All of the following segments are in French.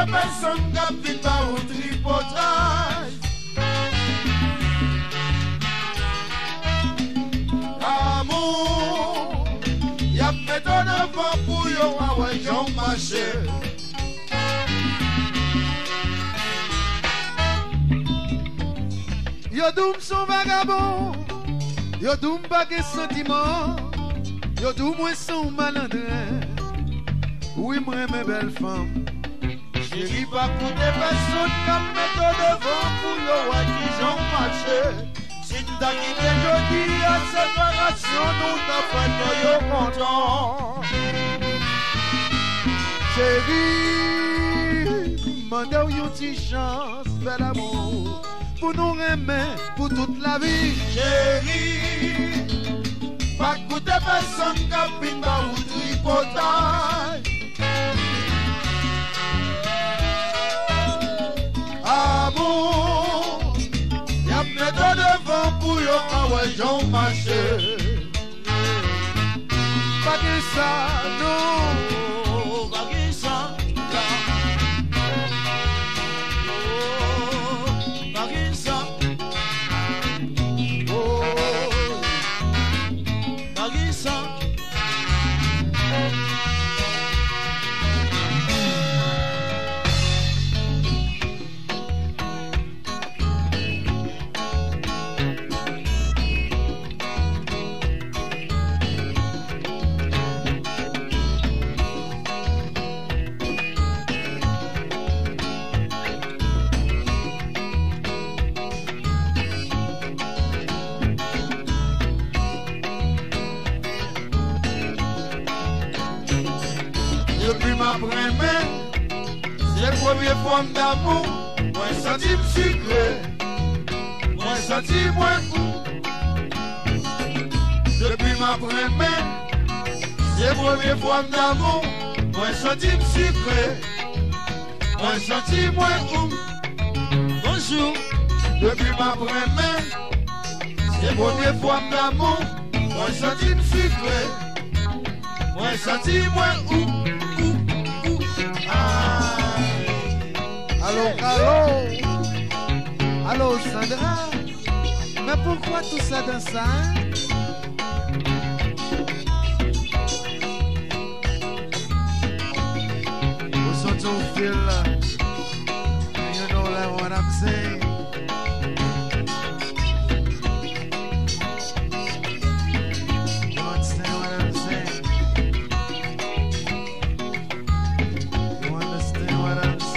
personnes qui vivent par un tripotage. Amour, y'a méthode devant pour yon à Jean marché. Yo doum son vagabond, yo doum pas de sentiment, yo doum moi son malandrin. Oui, moi mes belles femmes. Chérie, pas pour des personnes qui mettent devant pour yon à Jean marché. Si t'as quitté jeudi à séparation, nous t'as fait yo content. Chérie, mandez une petite chance, bel amour, pour nous aimer pour toute la vie. Chérie, pas écouter personne qui vient par un tripotage. Amour, y'a méthode devant pour yon à Jean marché. Pas que ça, non. Depuis ma première, c'est la première forme d'amour. Moi, senti sucré, moi, senti moins goût. Depuis ma première, c'est la première forme d'amour. Moi, senti sucré, moi, senti moins goût. Bonjour. Depuis ma première, c'est la première forme d'amour. Moi, senti sucré, moi, senti moins goût. Allô, Sandra, mais pourquoi tout ça dans ça, hein? Vous sentez au fil, you know like what I'm saying. You understand what I'm saying? You understand what I'm saying?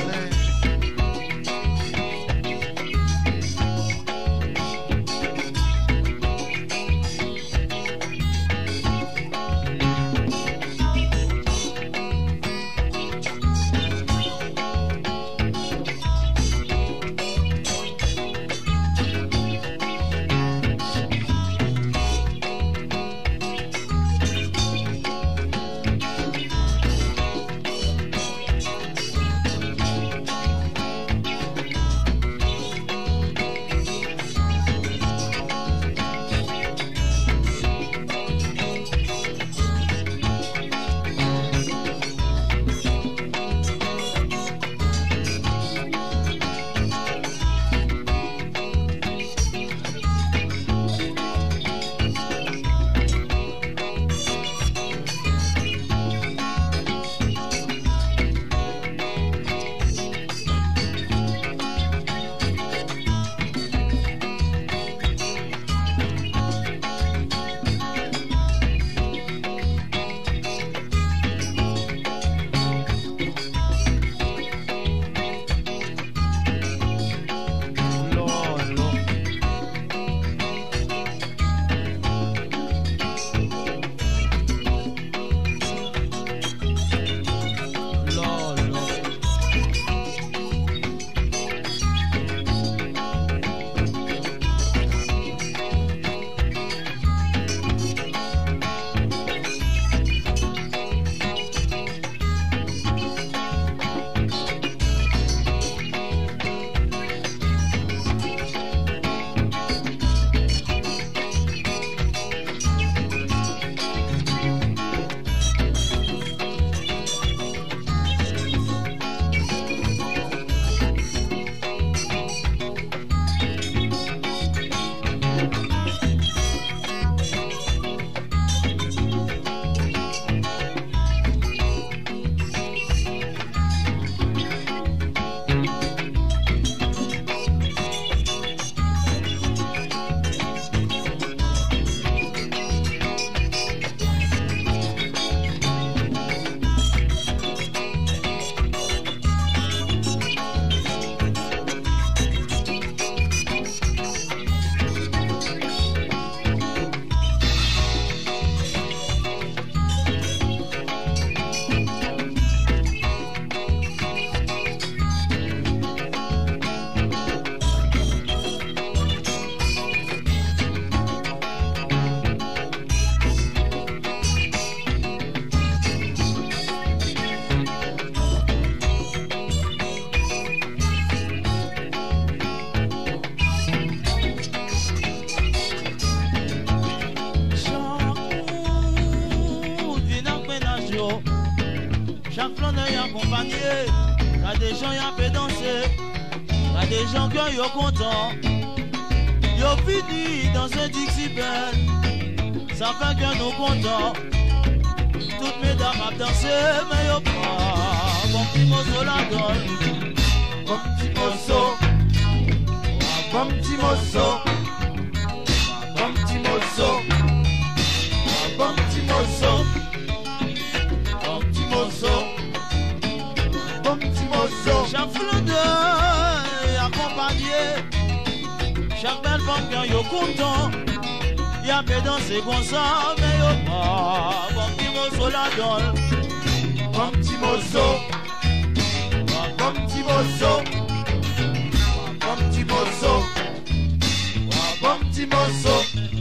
y accompagner, y'a des gens y'a fait danser, y'a des gens qui sont contents. Yo fini dans un Dixie Band, ça fait que nous contents. Toutes mes dames à danser, mais yo pas. Bon petit mozo la donne, Bon petit mozo, bon petit mozo, bon petit mozo, bon petit mozo, bon petit mozo, bon petit mozo. chaque flotteur accompagné, chaque belle femme qui est content. Y'a fait danser comme ça, mais yo pas. Bon petit mozo la donne, Bon petit mozo, bon petit mozo, bon petit mozo, bon petit mozo.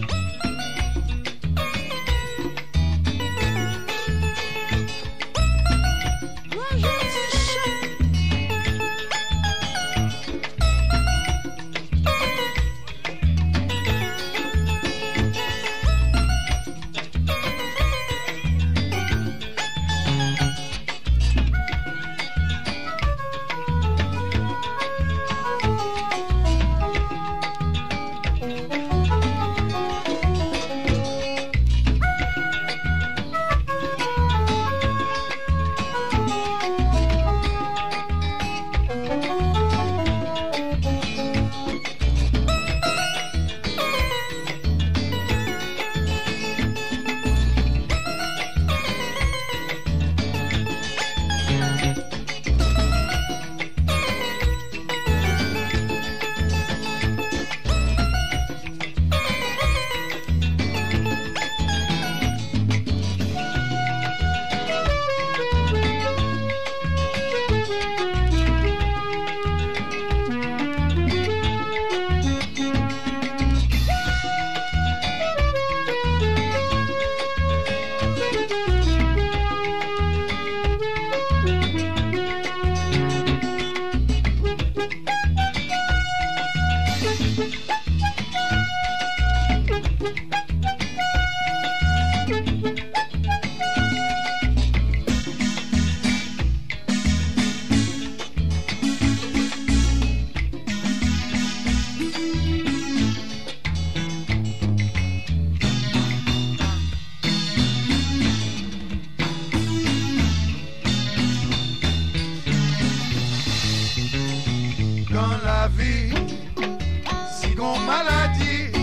Dans la vie, si qu'on maladie,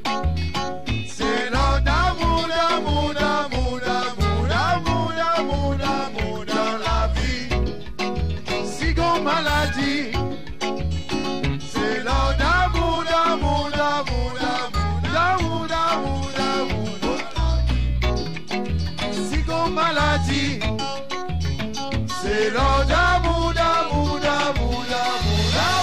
c'est l'heure d'amour, d'amour, d'amour, d'amour, d'amour, d'amour, d'amour. Dans la vie, si qu'on maladie, c'est l'heure d'amour, d'amour, d'amour, d'amour, d'amour, d'amour, d'amour. Si qu'on maladie, c'est l'heure d'amour, d'amour, d'amour, d'amour.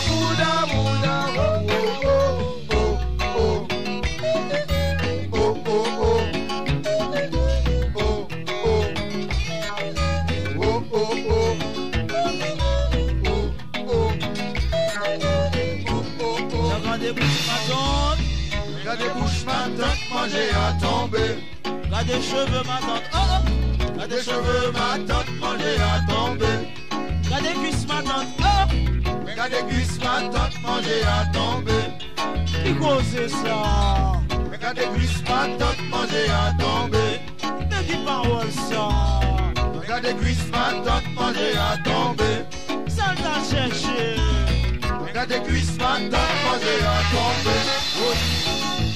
Y'a des bouches ma tante manger à tomber. Y'a des cheveux ma tante, oh oh. Y'a des cheveux ma tante manger à tomber. Y'a des cuisses ma tante, oh. Y'a des cuisses ma tante manger à tomber. Qui cause ça? Y'a des cuisses ma tante manger à tomber. Mais qui parole ça? Y'a des cuisses ma tante manger à tomber. Ça t'a cherché. Y'a des cuisses ma tante manger à tomber.